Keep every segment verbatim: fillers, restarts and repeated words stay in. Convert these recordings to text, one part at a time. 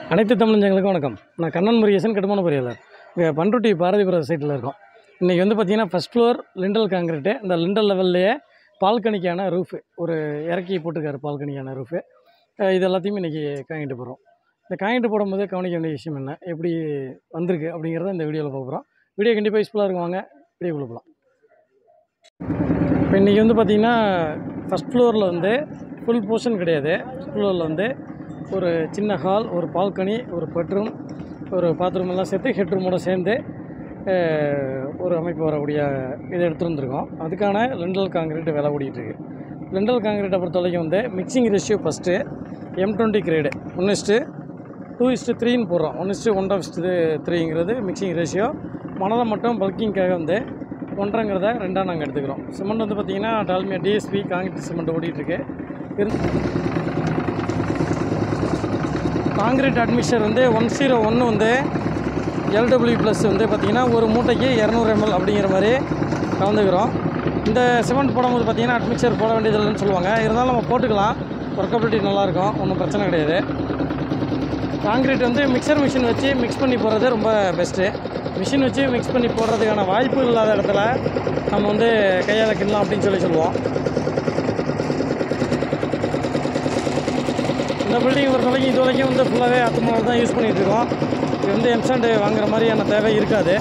அனைத்து தமிழஞ்சங்களுக்கும் வணக்கம். நான் கண்ணன் முருகேசன், கட்டுமான பொறியாளர். இங்கே பண்ருட்டி பாரதிபுரம் சைட்டில் இருக்கோம். இன்றைக்கி வந்து பார்த்திங்கன்னா ஃபஸ்ட் ஃப்ளோர் லிண்டல் காங்கிரீட்டு. இந்த லிண்டல் லெவல்லையே பால்கனிக்கான ரூஃபு ஒரு இறக்கி போட்டுருக்காரு. பால்கனிக்கான ரூஃபு இது எல்லாத்தையும் இன்றைக்கி காங்கிட்டு போகிறோம். இந்த காங்கிட்டு போடும்போது கவனிக்க வேண்டிய விஷயம் என்ன, எப்படி வந்திருக்கு அப்படிங்கிறத இந்த வீடியோவில் பார்க்க போகிறோம். வீடியோ கண்டிப்பாக யூஸ்ஃபுல்லாக இருக்கும். வாங்க வீடியோக்குள்ளே போகலாம். இப்போ இன்றைக்கி வந்து பார்த்திங்கன்னா ஃபஸ்ட் ஃப்ளோரில் வந்து ஃபுல் போர்ஷன் கிடையாது. ஃபஸ்ட் ஃப்ளோரில் வந்து ஒரு சின்ன ஹால், ஒரு பால்கனி, ஒரு பெட்ரூம், ஒரு பாத்ரூம் எல்லாம் சேர்த்து ஹெட்ரூமோடு சேர்ந்து ஒரு அமைப்பு வரக்கூடிய இதை எடுத்துகிட்டு வந்திருக்கோம். அதுக்கான லிண்டல் காங்கிரீட் வேலை ஓடிட்டுருக்கு. லிண்டல் காங்கிரீட்டை பொறுத்த வரைக்கும் வந்து mixing ratio first M twenty grade one is to two is to த்ரீன்னு போடுறோம். One is to one of is to த்ரீங்கிறது மிக்சிங் ரேஷியோ. மணலை மட்டும் பல்கிங்காக வந்து ஒன்றரைங்கிறத ரெண்டாக நாங்கள் எடுத்துக்கிறோம். சிமெண்ட் வந்து பார்த்திங்கன்னா டால்மியா டிஎஸ்பி காங்கிரீட் சிமெண்ட் ஓடிட்டுருக்கு. காங்கிரீட் அட்மிஷர் வந்து ஒன் ஜீரோ ஒன்று வந்து எல்டபிள்யூ ப்ளஸ் வந்து பார்த்திங்கன்னா ஒரு மூட்டைக்கு இரநூறு எம்எல் அப்படிங்கிற மாதிரி கலந்துக்கிறோம். இந்த சிமெண்ட் போடும்போது பார்த்திங்கன்னா அட்மிக்சர் போட வேண்டியதில்லைன்னு சொல்லுவாங்க. இருந்தாலும் நம்ம போட்டுக்கலாம், ஒர்க்கபிலிட்டி நல்லாயிருக்கும், ஒன்றும் பிரச்சனை கிடையாது. காங்கிரீட் வந்து மிக்சர் மிஷின் வச்சு மிக்ஸ் பண்ணி போடுறது ரொம்ப பெஸ்ட்டு. மிஷின் வச்சு மிக்ஸ் பண்ணி போடுறதுக்கான வாய்ப்பு இல்லாத இடத்துல நம்ம வந்து கையால் கிடலாம் அப்படின்னு சொல்லி சொல்லுவோம். இந்த பில்டிங் பொறுத்த வரைக்கும் இது வரைக்கும் வந்து ஃபுல்லாகவே அத்துமாவில் தான் யூஸ் பண்ணிகிட்ருக்கோம். இது வந்து எம்சாண்டு வாங்குற மாதிரியான தேவை இருக்காது.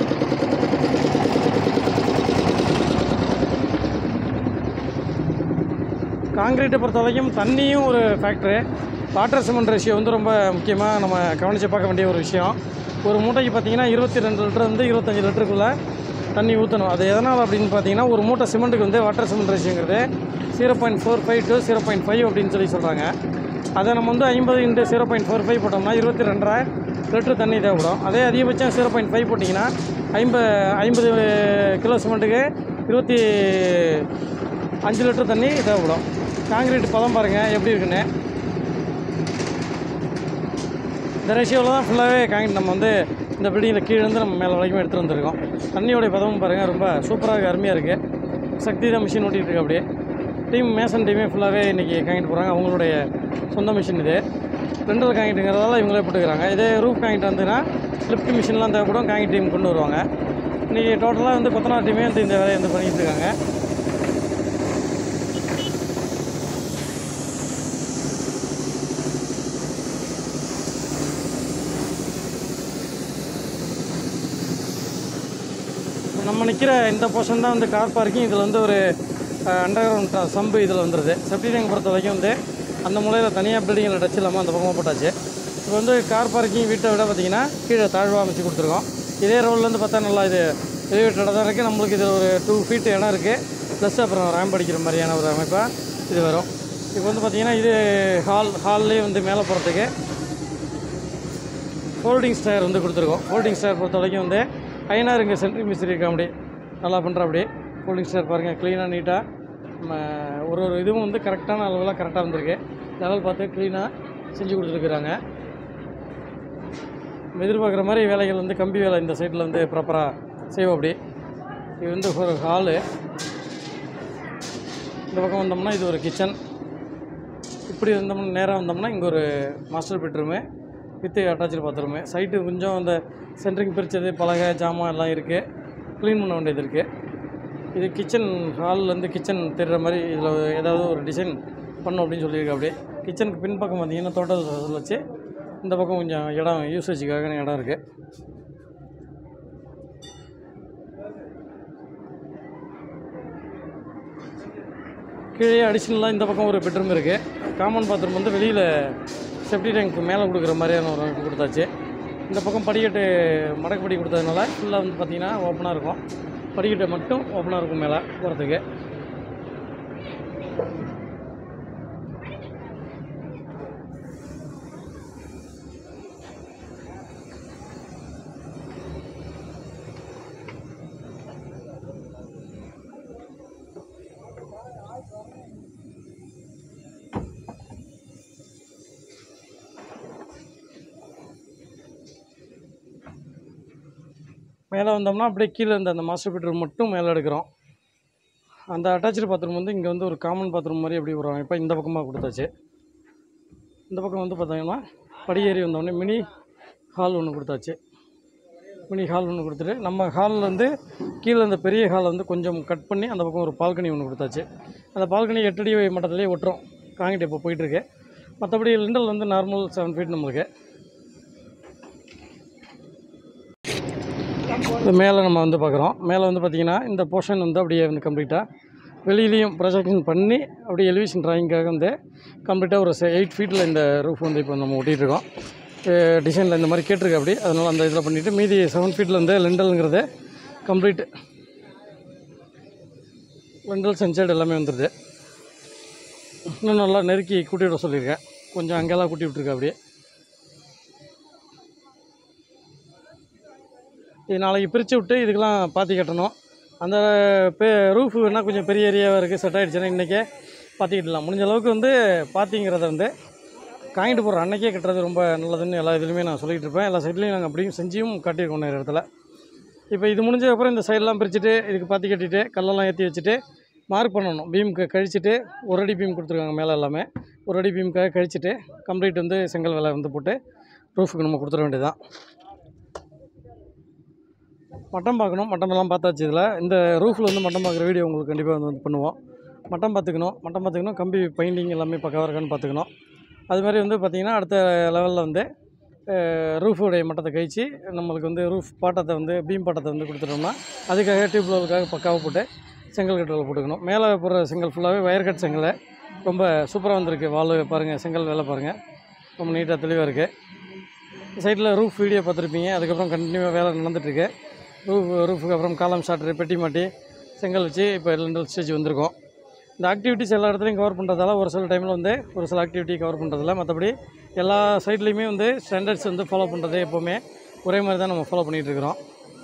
காங்கிரீட்டை பொறுத்த வரைக்கும் தண்ணியும் ஒரு ஃபேக்ட்ரு. வாட்டர் சிமெண்ட் ரேஷியோ வந்து ரொம்ப முக்கியமாக நம்ம கவனித்து பார்க்க வேண்டிய ஒரு விஷயம். ஒரு மூட்டைக்கு பார்த்திங்கன்னா இருபத்தி ரெண்டு லிட்டர் வந்து இருபத்தஞ்சி லிட்டருக்குள்ளே தண்ணி ஊற்றணும். அது எதனால் அப்படின்னு பார்த்தீங்கன்னா ஒரு மூட்டை சிமெண்ட்டுக்கு வந்து வாட்டர் சிமெண்ட் ரேஷியோங்கிறது zero point four five to zero point five அப்படின்னு சொல்லி சொல்கிறாங்க. அதை நம்ம வந்து ஐம்பது into zero point four five போட்டோம்னா இருபத்தி ரெண்டரை லிட்டர் தண்ணி தேவைப்படும். அதே அதிகபட்சம் ஜீரோ பாயிண்ட் ஃபைவ் போட்டிங்கன்னா ஐம்பது ஐம்பது கிலோ சிமெண்ட்டுக்கு இருபத்தி அஞ்சு லிட்டர் தண்ணி தேவைப்படும். காங்கிரீட் பதம் பாருங்கள் எப்படி இருக்குன்னு. இந்த ரேஷியோவில் தான் ஃபுல்லாகவே காங்கிரீட் நம்ம வந்து இந்த பில்டிங்கில் கீழேருந்து நம்ம மேலே வரைக்கும் எடுத்துகிட்டு வந்திருக்கோம். தண்ணியோடைய பதமும் பாருங்கள் ரொம்ப சூப்பராக இருக்குது, அருமையாக இருக்குது. சக்தி தான் மிஷின் ஓட்டிகிட்டு இருக்கு. அப்படியே டீம் மேசன் டீமே ஃபுல்லாகவே இன்றைக்கி காங்கிட்டு போகிறாங்க. அவங்களுடைய சொந்த மிஷின் இது. ரெண்டல் காங்கிட்டுங்கிறதால இவங்களே போட்டுக்கிறாங்க. இதே ரூப் காங்கிட்டு வந்துன்னா லிஃப்ட் மிஷின்லாம் தேவைப்படும், காங்கிட் டீம் கொண்டு வருவாங்க. இன்றைக்கி டோட்டலாக வந்து கொத்தனார் டீமே வந்து இந்த வேலையை வந்து பண்ணிகிட்டு இருக்காங்க. நம்ம நிற்கிற இந்த போர்ஷன் தான் வந்து கார் பார்க்கிங். இதில் வந்து ஒரு அண்டர் கிரவுண்ட் சம்பு இதில் வந்துடுது. செப்டி டேங்க் பொறுத்த வரைக்கும் வந்து அந்த மூலையில் தனியாக பில்டிங்கில் டச் இல்லாமல் அந்த பக்கமாக போட்டாச்சு. இப்போ வந்து கார் பார்க்கிங் வீட்டை விட பார்த்திங்கன்னா கீழே தாழ்வாக அமைச்சு கொடுத்துருக்கோம். இதே ரோட்லேருந்து பார்த்தா நல்லா இது எலிவேட்டட் தான் இருக்குது. நம்மளுக்கு இதில் ஒரு டூ ஃபீட் இடம் இருக்குது. ப்ளஸ் அப்புறம் ரேம்ப் அடிக்கிற மாதிரியான ஒரு அமைப்பாக இது வரும். இப்போ வந்து பார்த்திங்கன்னா இது ஹால் ஹால்லேயே வந்து மேலே போகிறதுக்கு ஃபோல்டிங் ஸ்டேர் வந்து கொடுத்துருக்கோம். ஃபோல்டிங் ஸ்டேர் பொறுத்த வரைக்கும் வந்து ஐநாறு இங்கே சென்ட்ரிங் மிஸ்திரி இருக்கா, அப்படி நல்லா பண்ணுற. அப்படி ஃபோல்டிங் ஸ்டேர் பாருங்கள், க்ளீனாக நீட்டாக நம்ம ஒரு ஒரு இதுவும் வந்து கரெக்டான அளவில் கரெக்டாக வந்திருக்கு. லெவல் பார்த்து க்ளீனாக செஞ்சு கொடுத்துருக்குறாங்க. எதிர்பார்க்குற மாதிரி வேலைகள் வந்து கம்பி வேலை இந்த சைட்டில் வந்து ப்ராப்பராக செய்வோம். அப்படி இது வந்து ஒரு ஹாலு. இந்த பக்கம் வந்தோம்னா இது ஒரு கிச்சன். இப்படி வந்தோம்னா நேராக வந்தோம்னா இங்கே ஒரு master bedroom with attach bathroom. Side கொஞ்சம் அந்த சென்ட்ரிங் பிரித்தது பலகை ஜாமான் எல்லாம் இருக்குது, க்ளீன் பண்ண வேண்டியது இருக்குது. இது கிச்சன் ஹால்லேருந்து கிச்சன் தெரிகிற மாதிரி இதில் ஏதாவது ஒரு டிசைன் பண்ணோம் அப்படின்னு சொல்லியிருக்கு. அப்படியே கிச்சனுக்கு பின்பக்கம் பார்த்திங்கன்னா தோட்டத்தில் வச்சு இந்த பக்கம் கொஞ்சம் இடம் யூசேஜுக்காக இடம் இருக்குது. கீழே அடிஷ்னலாக இந்த பக்கம் ஒரு பெட்ரூம் இருக்குது. காமன் பாத்ரூம் வந்து வெளியில் செப்டி டேங்க் மேலே கொடுக்குற மாதிரியான ஒரு அமைப்பு கொடுத்தாச்சு. இந்த பக்கம் படிக்கட்டு மடக்கு படி கொடுத்ததுனால ஃபுல்லாக வந்து பார்த்திங்கன்னா ஓப்பனாக இருக்கும். படிக்கட்டை மட்டும் ஓப்பனாக இருக்கும் மேலே போகிறதுக்கு. மேலே வந்தோம்னா அப்படியே கீழே இருந்த அந்த மாஸ்டர் பெட்ரூம் மட்டும் மேலே எடுக்கிறோம். அந்த அட்டாச்சு பாத்ரூம் வந்து இங்கே வந்து ஒரு காமன் பாத்ரூம் மாதிரி அப்படி ஒரு அமைப்பாக இந்த பக்கமாக கொடுத்தாச்சு. இந்த பக்கம் வந்து பார்த்தீங்கன்னா படியேறி வந்தோடனே மினி ஹால் ஒன்று கொடுத்தாச்சு. மினி ஹால் ஒன்று கொடுத்துட்டு நம்ம ஹாலில் வந்து கீழே இந்த பெரிய ஹாலை வந்து கொஞ்சம் கட் பண்ணி அந்த பக்கம் ஒரு பால்கனி ஒன்று கொடுத்தாச்சு. அந்த பால்கனி எட்டடி மட்டத்துலேயே ஒட்டுறோம். காங்கிட்டு இப்போ போயிட்டுருக்கு. மற்றபடி லிண்டல் வந்து நார்மல் செவன் ஃபீட் நம்மளுக்கு. இந்த மேலே நம்ம வந்து பார்க்குறோம். மேலே வந்து பார்த்திங்கன்னா இந்த போர்ஷன் வந்து அப்படியே வந்து கம்ப்ளீட்டாக வெளியிலையும் ப்ரொஜெக்ஷன் பண்ணி அப்படியே எலிவேஷன் ட்ராயிங்காக வந்து கம்ப்ளீட்டாக ஒரு எயிட் ஃபீட்டில் இந்த ரூஃப் வந்து இப்போ நம்ம ஒட்டிகிட்ருக்கோம். டிசைனில் இந்த மாதிரி கேட்டிருக்கு அப்படி. அதனால் அந்த இதில் பண்ணிவிட்டு மீதி செவன் ஃபீட்டில் வந்து லிண்டலுங்கிறது கம்ப்ளீட் லிண்டல் சென்சைடு எல்லாமே வந்துடுது. இன்னும் நல்லா நெருக்கி கூட்டி விட சொல்லியிருக்கேன். கொஞ்சம் அங்கெல்லாம் கூட்டி விட்டுருக்கேன் அப்படியே. இது நாளைக்கு பிரித்து விட்டு இதுக்கெல்லாம் பாத்தி கட்டணும். அந்த பே ரூஃபு வேணால் கொஞ்சம் பெரிய ஏரியாவாக இருக்குது. செட் ஆகிடுச்சுன்னா இன்றைக்கே பாத்திக்கிடலாம். முடிஞ்ச அளவுக்கு வந்து பாத்திங்கிறத வந்து காங்கிட்டு போகிற அன்றைக்கே கட்டுறது ரொம்ப நல்லதுன்னு எல்லா இதுலையுமே நான் சொல்லிகிட்டு இருப்பேன். எல்லா சைட்லேயும் நாங்கள் அப்படியும் செஞ்சியும் காட்டியிருக்கோம் நிறைய இடத்துல. இப்போ இது முடிஞ்சதுக்கப்புறம் இந்த சைடெலாம் பிரிச்சுட்டு இதுக்கு பாத்தி கட்டிட்டு கல்லெல்லாம் ஏற்றி வச்சுட்டு மார்க் பண்ணணும். பீமுக்கு கழிச்சிட்டு ஒரு அடி பீம் கொடுத்துருக்காங்க மேலே எல்லாமே. ஒரு அடி பீமுக்காக கழிச்சிட்டு கம்ப்ளீட் வந்து செங்கல் வேலை வந்து போட்டு ரூஃபுக்கு நம்ம கொடுத்துட வேண்டியதுதான். மட்டம் பார்க்கணும். மட்டமெல்லாம் பார்த்தாச்சு. இதில் இந்த ரூஃபில் வந்து மட்டம் பார்க்குற வீடியோ உங்களுக்கு கண்டிப்பாக வந்து வந்து பண்ணுவோம். மட்டம் பார்த்துக்கணும். மட்டம் பார்த்துக்கணும். கம்பி பெயிண்டிங் எல்லாமே பக்கவாக இருக்கான்னு பார்த்துக்கணும். அதுமாதிரி வந்து பார்த்திங்கன்னா அடுத்த லெவலில் வந்து ரூஃபுடைய மட்டத்தை கழிச்சு நம்மளுக்கு வந்து ரூஃப் பாட்டத்தை வந்து பீம் பாட்டத்தை வந்து கொடுத்துட்டோம்னா அதுக்காக டியூப் லெவலுக்காக பக்காவாக போட்டு செங்கல் கட்டில் போட்டுக்கணும். மேலே போடுற செங்கல் ஃபுல்லாகவே வயர் கட் செங்கல் ரொம்ப சூப்பராக வந்திருக்கு. வால் பாருங்கள், செங்கல் வேலை பாருங்கள், ரொம்ப நீட்டாக தெளிவாக இருக்குது. சைடில் ரூஃப் வீடியோ பார்த்துருப்பீங்க. அதுக்கப்புறம் கண்டினியூவாக வேலை நடந்துகிட்ருக்கு. ரூஃப் ரூஃபுக்கு அப்புறம் காலம் ஷாட்ரு பெட்டி மாட்டி செங்கல் வச்சு இப்போ ரெண்டு ஸ்டேஜ் வந்திருக்கோம். இந்த ஆக்டிவிட்டிஸ் எல்லா இடத்துலையும் கவர் பண்ணுறதால ஒரு சில டைமில் வந்து ஒரு சில ஆக்டிவிட்டி கவர் பண்ணுறதில்ல. மற்றபடி எல்லா சைட்லேயுமே வந்து ஸ்டாண்டர்ட்ஸ் வந்து ஃபாலோ பண்ணுறது எப்போவுமே ஒரே மாதிரி தான் நம்ம ஃபாலோ பண்ணிகிட்ருக்குறோம்.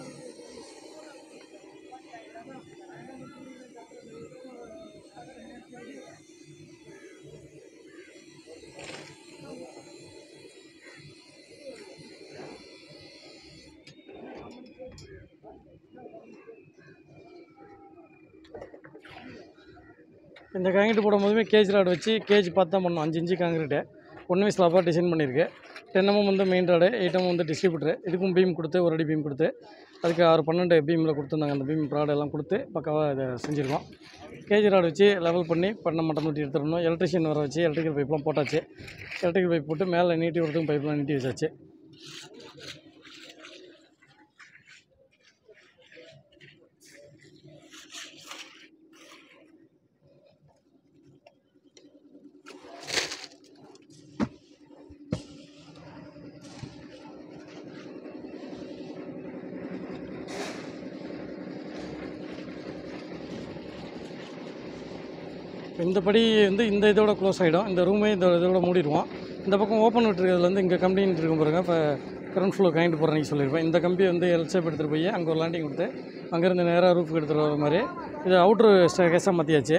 இந்த காங்கிரீட் போடும்போதுமே கேஜ் ராடு வச்சு கேஜ் பார்த்து தான் பண்ணோம். அஞ்சு இன்ச்சு காங்கிரீட்டு ஒன்றுமே ஸ்லாப்பாக டிசைன் பண்ணியிருக்கு. டென் எம்எம் வந்து மெயின் ராடு, எயிட் எம்எம் வந்து டிஸ்ட்ரிபியூட்டர். இதுக்கும் பீம் கொடுத்து ஒரு அடி பீம் கொடுத்து அதுக்கு ஆறு பன்னெண்டு பீமில் கொடுத்துருந்தாங்க. அந்த பீம் ப்ராடு எல்லாம் கொடுத்து பக்காவாக இதை செஞ்சுருக்கோம். கேஜ் ராடு வச்சு லெவல் பண்ணி பண்ண மட்டம் ஊட்டி எடுத்துடணும். எலக்ட்ரிஷியன் வர வச்சு எலக்ட்ரிக்கல் பைப்லாம் போட்டாச்சு. எலக்ட்ரிக்கல் பைப் போட்டு மேலே நீட்டி விடுறதுக்கும் பைப்லாம் நீட்டி வச்சாச்சு. இந்த படி வந்து இந்த இதோட க்ளோஸ் ஆகிடும். இந்த ரூமே இந்த இதோட மூடிடுவோம். இந்த பக்கம் ஓப்பன் விட்டுருக்கிறதுலேருந்து இங்கே கம்பின்னு இருக்கும் பாருங்க. இப்போ கரண்ட் ஃப்ளோ காயின்ட்டு போகிறேன்னு சொல்லியிருப்பேன். இந்த கம்பியை வந்து எல் ஷேப் எடுத்துகிட்டு போய் அங்கே ஒரு லேண்டிங் கொடுத்து அங்கேருந்து நேராக ரூஃபுக்கு எடுத்துகிட்டு வர மாதிரி இது அவுட்ரு கேஸாக மாற்றியாச்சு.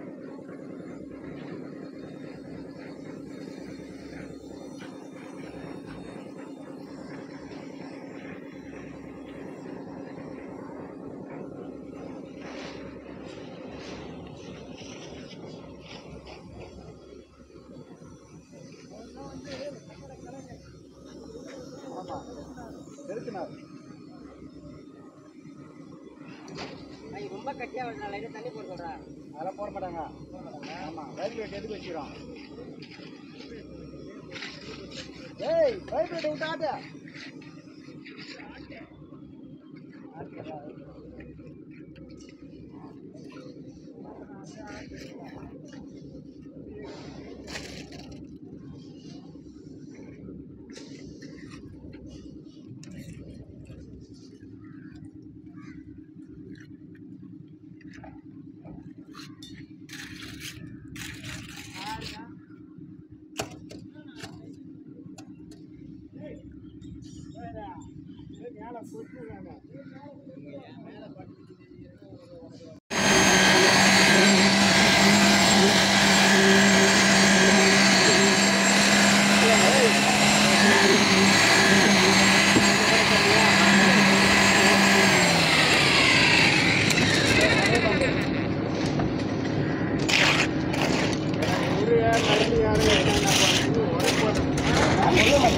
ரொம்ப கட்டியா லைட்டா தண்ணி போட்டு சொல்றேன். அதெல்லாம் போட மாட்டாங்க. ஆமா, பைப் வெயிட் எதுக்கு வச்சிரோம்? ஏய், பைப் வெயிட் விட்டாத.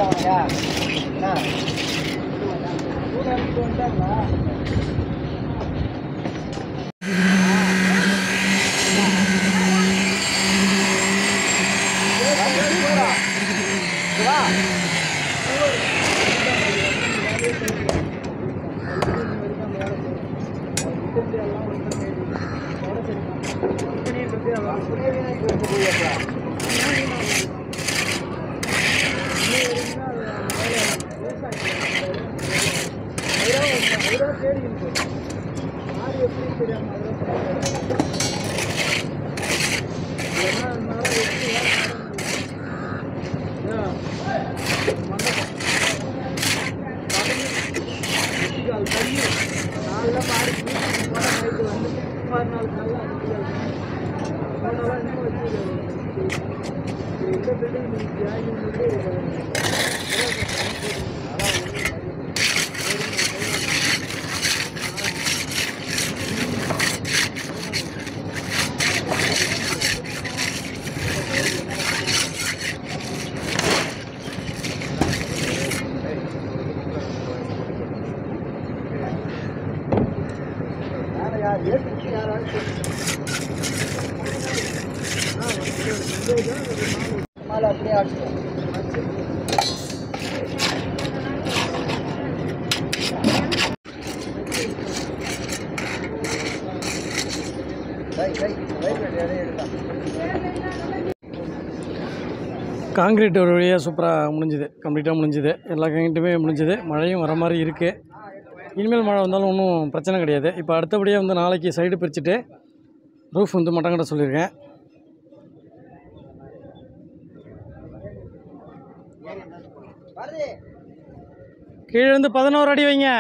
வாங்கயா என்ன கூட இறங்கிட்டு வந்துட்டாங்களா மாலை அப்படியே அடிச்சிடும் காங்கிரீட் ஒரு வழியாக சூப்பராக முடிஞ்சுது, கம்ப்ளீட்டாக முடிஞ்சுது. எல்லா காங்கிரீட்டுமே முடிஞ்சுது. மழையும் வர மாதிரி இருக்குது. இனிமேல் மழை வந்தாலும் ஒன்றும் பிரச்சனை கிடையாது. இப்போ அடுத்தபடியாக வந்து நாளைக்கு சைடு பிரிச்சுட்டு ரூஃப் வந்து மட்டம் கட்ட சொல்லியிருக்கேன். கீழே வந்து பதினோரு அடி வைங்க.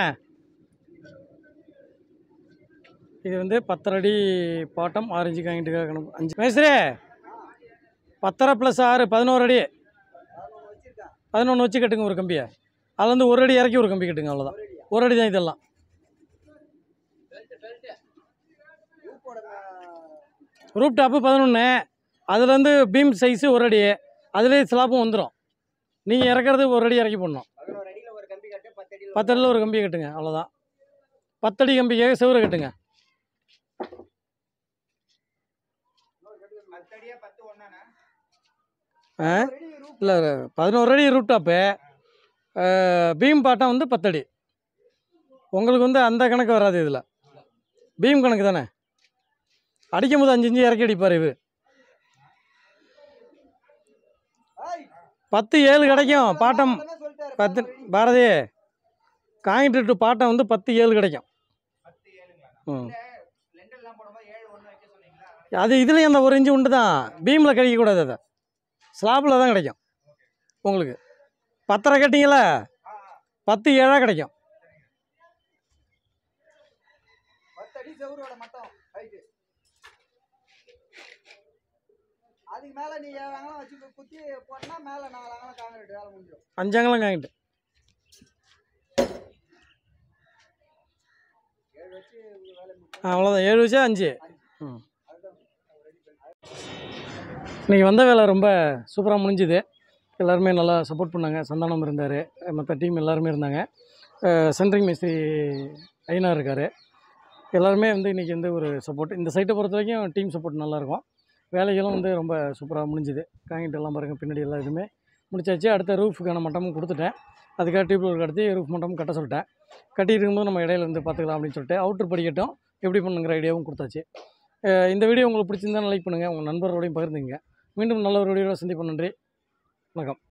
இது வந்து பத்தரை அடி பாட்டம், ஆறு இன்ச்சு காங்கிட்டுக்காக கணக்கு. அஞ்சு மேஸ்திரி பத்தரை ப்ளஸ் ஆறு பதினோரு அடி, பதினொன்று வச்சு கட்டுங்க ஒரு கம்பியை. அதில் வந்து ஒரு அடி இறக்கி ஒரு கம்பி கட்டுங்க, அவ்வளோதான். ஒரு அடி தான் இதெல்லாம். ரூப் டாப்பு பதினொன்று, அதுலேருந்து பீம் சைஸு ஒரு அடி, அதுலேயே ஸ்லாப்பும் வந்துடும். நீங்கள் இறக்குறது ஒரு அடி இறக்கி போடணும். பத்து அடியில் ஒரு கம்பியை கட்டுங்க, அவ்வளோதான். பத்தடி கம்பிக்காக செவரை கட்டுங்க. ஆ இல்லை, பதினோரு அடி ரூப் டாப்பு, பீம் பாட்டம் வந்து பத்தடி. உங்களுக்கு வந்து அந்த கணக்கு வராது. இதில் பீம் கணக்கு தானே. அடிக்கும் போது அஞ்சு இஞ்சி இறக்கி அடிப்பார் இவர். பத்து ஏழு கிடைக்கும் பாட்டம். பத்து பாரதி காங்கிட்டு பாட்டம் வந்து பத்து ஏழு கிடைக்கும். ம் அது இதுலேயும் அந்த ஒரு இன்ச்சு உண்டு தான். பீமில் கிடைக்கக்கூடாது, அதை ஸ்லாப்பில் தான் கிடைக்கும் உங்களுக்கு. பத்தரை கேட்டிங்களா, பத்து ஏழாக கிடைக்கும். அஞ்சங்கலம் காங்கிட்டு அவ்வளோதான். ஏழு வச்சா அஞ்சு. ம் இன்றைக்கி வந்த வேலை ரொம்ப சூப்பராக முடிஞ்சுது. எல்லாருமே நல்லா சப்போர்ட் பண்ணாங்க. சந்தானம் இருந்தார், மற்ற டீம் எல்லாருமே இருந்தாங்க. சென்ட்ரிங் மேஸ்திரி ஐனா இருக்கார். எல்லாருமே வந்து இன்றைக்கி வந்து ஒரு சப்போர்ட். இந்த சைட்டை பொறுத்த வரைக்கும் டீம் சப்போர்ட் நல்லாயிருக்கும். வேலைகளும் வந்து ரொம்ப சூப்பராக முடிஞ்சுது. காங்கிட்டு எல்லாம் பாருங்கள், பின்னாடி எல்லாம் இதுவுமே முடிச்சாச்சு. அடுத்த ரூஃபுக்கான மட்டமும் கொடுத்துட்டேன். அதுக்காக டியூப்ல கடத்தி ரூஃப் மட்டமும் கட்ட சொல்லிட்டேன். கட்டிட்டு இருக்கும்போது நம்ம இடையில இருந்து பார்த்துக்கலாம் அப்படின்னு சொல்லிட்டு அவுட்ரு படிக்கட்டும் எப்படி பண்ணுங்கிற ஐடியாவும் கொடுத்தாச்சு. இந்த வீடியோ உங்களுக்கு பிடிச்சிருந்தாலும் லைக் பண்ணுங்கள், உங்கள் நண்பர்களோடையும் பகிர்ந்துங்க. மீண்டும் நல்ல ஒரு வீடியோவில் சந்திப்போம். நன்றி, வணக்கம்.